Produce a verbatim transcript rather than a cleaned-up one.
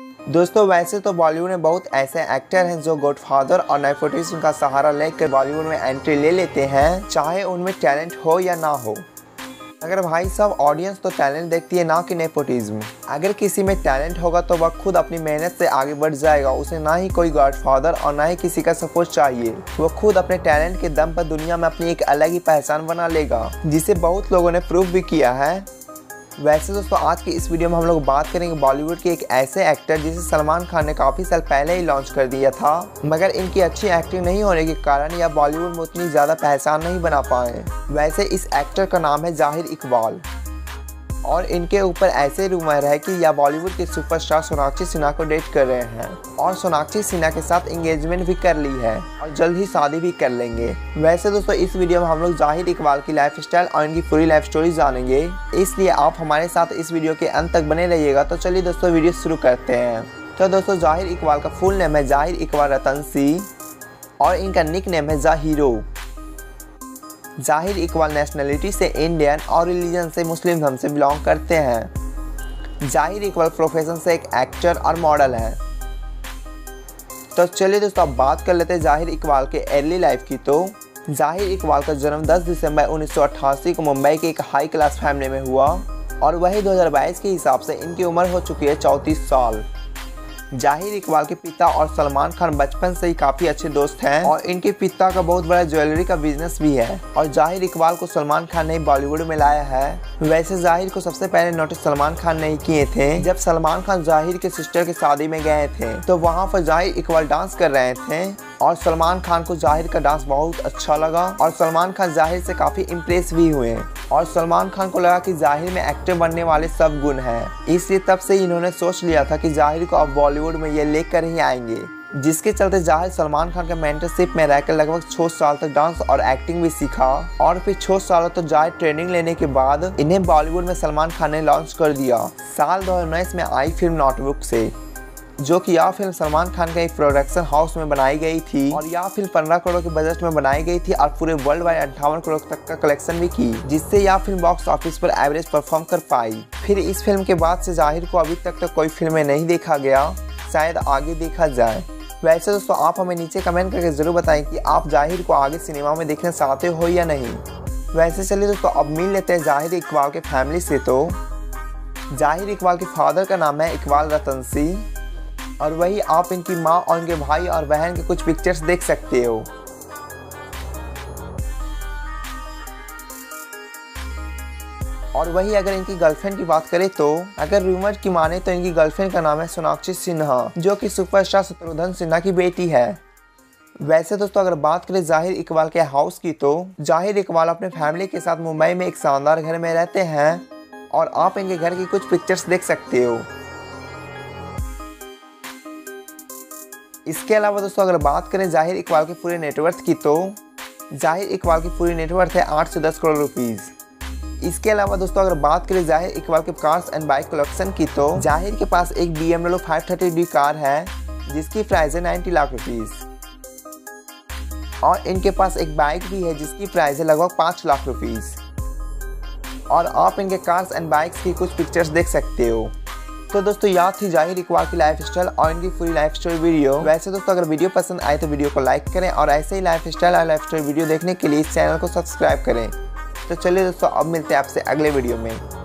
दोस्तों वैसे तो बॉलीवुड में बहुत ऐसे एक्टर हैं जो गॉडफादर और नेपोटिज्म का सहारा लेकर बॉलीवुड में एंट्री ले लेते हैं, चाहे उनमें टैलेंट हो या ना हो। अगर भाई साहब ऑडियंस तो टैलेंट देखती है, ना कि नेपोटिज्म। अगर किसी में टैलेंट होगा तो वह खुद अपनी मेहनत से आगे बढ़ जाएगा, उसे ना ही कोई गॉडफादर और ना ही किसी का सपोर्ट चाहिए। वह खुद अपने टैलेंट के दम पर दुनिया में अपनी एक अलग ही पहचान बना लेगा, जिसे बहुत लोगों ने प्रूव भी किया है। वैसे दोस्तों आज की इस वीडियो में हम लोग बात करेंगे बॉलीवुड के एक ऐसे एक्टर जिसे सलमान खान ने काफ़ी साल पहले ही लॉन्च कर दिया था, मगर इनकी अच्छी एक्टिंग नहीं होने के कारण यह बॉलीवुड में उतनी ज़्यादा पहचान नहीं बना पाए। वैसे इस एक्टर का नाम है जाहिर इकबाल और इनके ऊपर ऐसे रूमर है कि यह बॉलीवुड के सुपरस्टार सोनाक्षी सिन्हा को डेट कर रहे हैं और सोनाक्षी सिन्हा के साथ एंगेजमेंट भी कर ली है और जल्द ही शादी भी कर लेंगे। वैसे दोस्तों इस वीडियो में हम लोग जाहिर इकबाल की लाइफ स्टाइल और इनकी पूरी लाइफ स्टोरी जानेंगे, इसलिए आप हमारे साथ इस वीडियो के अंत तक बने रहिएगा। तो चलिए दोस्तों वीडियो शुरू करते हैं। तो दोस्तों जाहिर इकबाल का फुल नेम है जाहिर इकबाल रतन सिंह और इनका निक नेम है जाहिरो। जाहिर इकबाल नेशनलिटी से इंडियन और रिलीजन से मुस्लिम धर्म से बिलोंग करते हैं। जाहिर इकबाल प्रोफेशन से एक एक्टर और मॉडल है। तो चलिए दोस्तों अब बात कर लेते हैं जाहिर इकबाल के अर्ली लाइफ की। तो जाहिर इकबाल का जन्म दस दिसंबर उन्नीस सौ अट्ठासी को मुंबई के एक हाई क्लास फैमिली में हुआ और वही दो हज़ार बाईस के हिसाब से इनकी उम्र हो चुकी है चौंतीस साल। जाहिर इकबाल के पिता और सलमान खान बचपन से ही काफ़ी अच्छे दोस्त हैं और इनके पिता का बहुत बड़ा ज्वेलरी का बिजनेस भी है और जाहिर इकबाल को सलमान खान ने बॉलीवुड में लाया है। वैसे जाहिर को सबसे पहले नोटिस सलमान खान ने ही किए थे। जब सलमान खान जाहिर के सिस्टर की शादी में गए थे तो वहाँ पर जाहिर इकबाल डांस कर रहे थे और सलमान खान को जाहिर का डांस बहुत अच्छा लगा और सलमान खान जाहिर से काफ़ी इम्प्रेस भी हुए और सलमान खान को लगा कि जाहिर में एक्टर बनने वाले सब गुण हैं, इसलिए तब से इन्होंने सोच लिया था कि जाहिर को अब बॉलीवुड में ये लेकर ही आएंगे, जिसके चलते जाहिर सलमान खान के मेंटरशिप में रहकर लगभग छह साल तक डांस और एक्टिंग भी सीखा और फिर छह सालों तक जाहिर ट्रेनिंग लेने के बाद इन्हें बॉलीवुड में सलमान खान ने लॉन्च कर दिया साल दो हज़ार उन्नीस में आई फिल्म नोटबुक से, जो कि यह फिल्म सलमान खान के एक प्रोडक्शन हाउस में बनाई गई थी और यह फिल्म पंद्रह करोड़ के बजट में बनाई गई थी और पूरे वर्ल्ड वाइड अंठावन करोड़ तक का कलेक्शन भी की, जिससे यह फिल्म बॉक्स ऑफिस पर एवरेज परफॉर्म कर पाई। फिर इस फिल्म के बाद से जाहिर को अभी तक तो कोई फिल्में नहीं देखा गया, शायद आगे देखा जाए। वैसे दोस्तों आप हमें नीचे कमेंट करके जरूर बताएं कि आप जाहिर को आगे सिनेमा में देखना चाहते हो या नहीं। वैसे चलिए दोस्तों अब मिल लेते हैं जाहिर इकबाल के फैमिली से। तो जाहिर इकबाल के फादर का नाम है इकबाल रतन सिंह और वही आप इनकी माँ और इनके भाई और बहन के कुछ पिक्चर्स देख सकते हो। और वही अगर इनकी गर्लफ्रेंड की बात करें तो अगर रूमर की माने तो इनकी गर्लफ्रेंड का नाम है सोनाक्षी सिन्हा, जो कि सुपरस्टार शत्रुघ्न सिन्हा की बेटी है। वैसे दोस्तों अगर बात करें जाहिर इकबाल के हाउस की तो जाहिर इकबाल अपने फैमिली के साथ मुंबई में एक शानदार घर में रहते हैं और आप इनके घर की कुछ पिक्चर्स देख सकते हो। इसके अलावा दोस्तों अगर बात करें जाहिर इकबाल के पूरे नेटवर्थ की तो जाहिर इकबाल की पूरी नेटवर्थ है आठ से दस करोड़ रुपीस। इसके अलावा दोस्तों अगर बात करें जाहिर इकबाल के कार्स एंड बाइक कलेक्शन की तो जाहिर के पास एक B M W five thirty D car है जिसकी प्राइस है नब्बे लाख रुपीस और इनके पास एक बाइक भी है जिसकी प्राइस है लगभग पाँच लाख रुपीस और आप इनके कार्स एंड बाइक्स की कुछ पिक्चर्स देख सकते हो। तो दोस्तों याद थी जाहिर इकबाल की लाइफ स्टाइल और इनकी पूरी लाइफ स्टोरी वीडियो। वैसे दोस्तों अगर वीडियो पसंद आए तो वीडियो को लाइक करें और ऐसे ही लाइफ स्टाइल और लाइफ स्टोरी वीडियो देखने के लिए इस चैनल को सब्सक्राइब करें। तो चलिए दोस्तों अब मिलते हैं आपसे अगले वीडियो में।